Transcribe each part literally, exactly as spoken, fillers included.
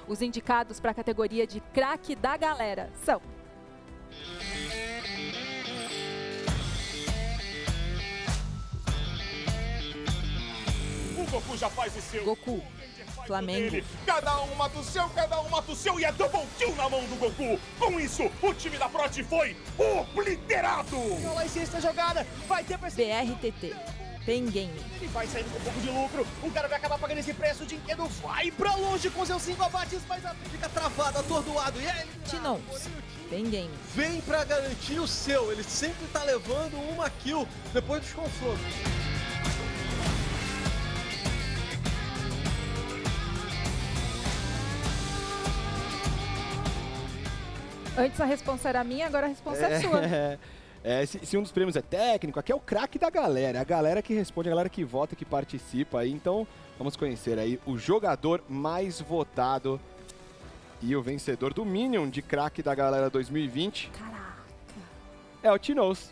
Os indicados para a categoria de craque da galera são... O Goku já faz o seu. Goku, Flamengo. Cada um mata o seu, cada um mata o seu e é double kill na mão do Goku. Com isso, o time da Prot foi obliterado. Olha aí, essa jogada vai ter B R T T, Pen Game. Ele vai saindo com um pouco de lucro. O cara vai acabar pagando esse preço. O Dinquedo vai pra longe com seus cinco abates, mas a fica travado, atordoado. E aí, Tinons, Pen Game. Vem pra garantir o seu. Ele sempre tá levando uma kill depois dos confrontos. Antes a responsa era minha, agora a responsa é, é sua. É, se, se um dos prêmios é técnico, aqui é o craque da galera. É a galera que responde, a galera que vota, que participa aí. Então, vamos conhecer aí o jogador mais votado e o vencedor do Minion de craque da galera dois mil e vinte. Caraca. É o Tinous.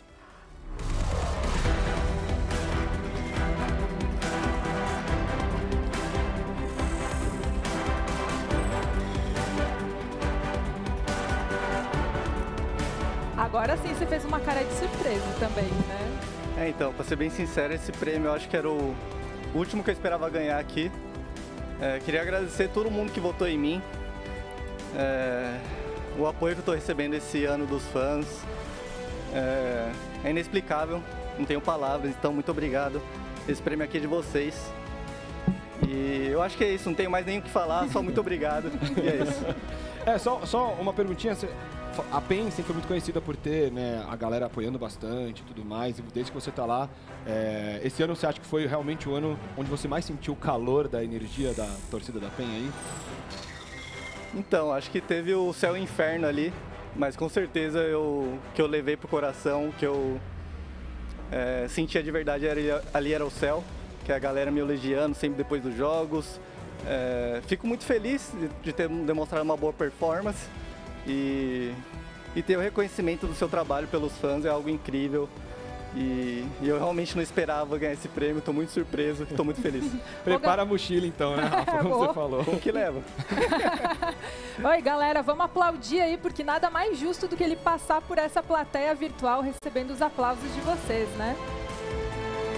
Agora sim você fez uma cara de surpresa também, né? É, então, pra ser bem sincero, esse prêmio eu acho que era o último que eu esperava ganhar aqui. É, queria agradecer todo mundo que votou em mim. É, o apoio que eu tô recebendo esse ano dos fãs é, é inexplicável, não tenho palavras, então muito obrigado. Esse prêmio aqui é de vocês. E eu acho que é isso, não tenho mais nem o que falar, só muito obrigado. E é isso. É, só, só uma perguntinha. A Pen sempre foi muito conhecida por ter, né, a galera apoiando bastante e tudo mais, e desde que você tá lá, é, esse ano você acha que foi realmente o ano onde você mais sentiu o calor da energia da torcida da Pen aí? Então, acho que teve o céu e o inferno ali, mas com certeza eu, que eu levei pro coração, que eu é, sentia de verdade era, ali era o céu, que é a galera me elogiando sempre depois dos jogos. É, fico muito feliz de, de ter demonstrado uma boa performance. E, e ter o reconhecimento do seu trabalho pelos fãs é algo incrível. E, e eu realmente não esperava ganhar esse prêmio, estou muito surpreso, estou muito feliz. Prepara a mochila então, né, Rafa, como você falou. Como que leva? Oi, galera, vamos aplaudir aí, porque nada mais justo do que ele passar por essa plateia virtual recebendo os aplausos de vocês, né?